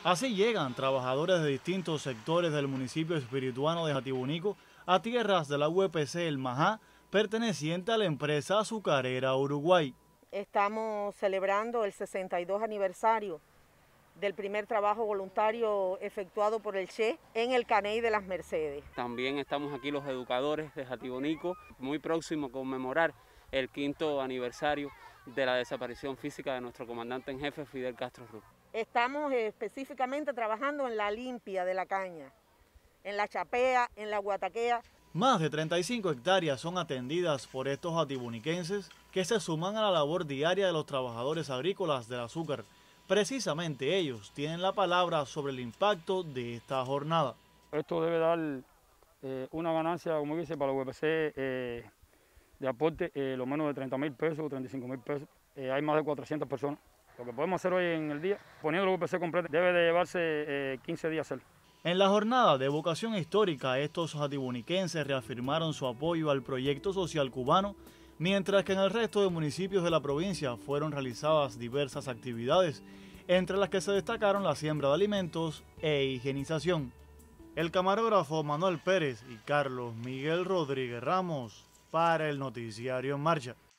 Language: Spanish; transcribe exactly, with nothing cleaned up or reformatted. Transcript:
Así llegan trabajadores de distintos sectores del municipio espirituano de Jatibonico a tierras de la U E P C El Majá, perteneciente a la empresa azucarera Uruguay. Estamos celebrando el sesenta y dos aniversario del primer trabajo voluntario efectuado por el Che en el Caney de las Mercedes. También estamos aquí los educadores de Jatibonico, muy próximo a conmemorar el quinto aniversario de la desaparición física de nuestro comandante en jefe Fidel Castro Ruz. Estamos específicamente trabajando en la limpia de la caña, en la chapea, en la guataquea. Más de treinta y cinco hectáreas son atendidas por estos jatiboniquenses que se suman a la labor diaria de los trabajadores agrícolas del azúcar. Precisamente ellos tienen la palabra sobre el impacto de esta jornada. Esto debe dar eh, una ganancia, como dice, para la U E P C eh, de aporte, eh, lo menos de treinta mil pesos o treinta y cinco mil pesos. Eh, hay más de cuatrocientas personas. Lo que podemos hacer hoy en el día, poniendo la U E P C completa, debe de llevarse eh, quince días hacerlo. En la jornada de vocación histórica, estos jatiboniquenses reafirmaron su apoyo al proyecto social cubano, mientras que en el resto de municipios de la provincia fueron realizadas diversas actividades, entre las que se destacaron la siembra de alimentos e higienización. El camarógrafo Manuel Pérez y Carlos Miguel Rodríguez Ramos para el Noticiario En Marcha.